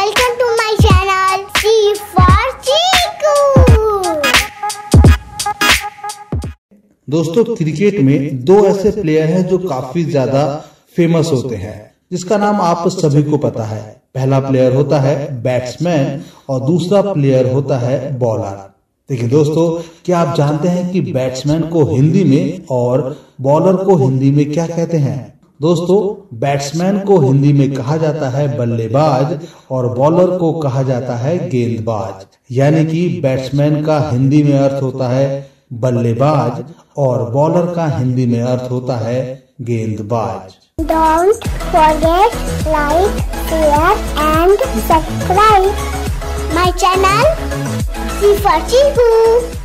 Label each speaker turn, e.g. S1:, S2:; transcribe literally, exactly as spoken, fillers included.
S1: Welcome to my channel C for Chiku।
S2: दोस्तों, cricket में दो ऐसे प्लेयर हैं जो काफी ज्यादा फेमस होते हैं, जिसका नाम आप सभी को पता है। पहला प्लेयर होता है बैट्समैन और दूसरा प्लेयर होता है बॉलर। देखिए दोस्तों, क्या आप जानते हैं कि बैट्समैन को हिंदी में और बॉलर को हिंदी में क्या कहते हैं? दोस्तों, बैट्समैन को हिंदी में कहा जाता है बल्लेबाज और बॉलर को कहा जाता है गेंदबाज। यानी कि बैट्समैन का हिंदी में अर्थ होता है बल्लेबाज और बॉलर का हिंदी में अर्थ होता है गेंदबाज।
S1: Don't forget like, share and subscribe my channel C for Chiku।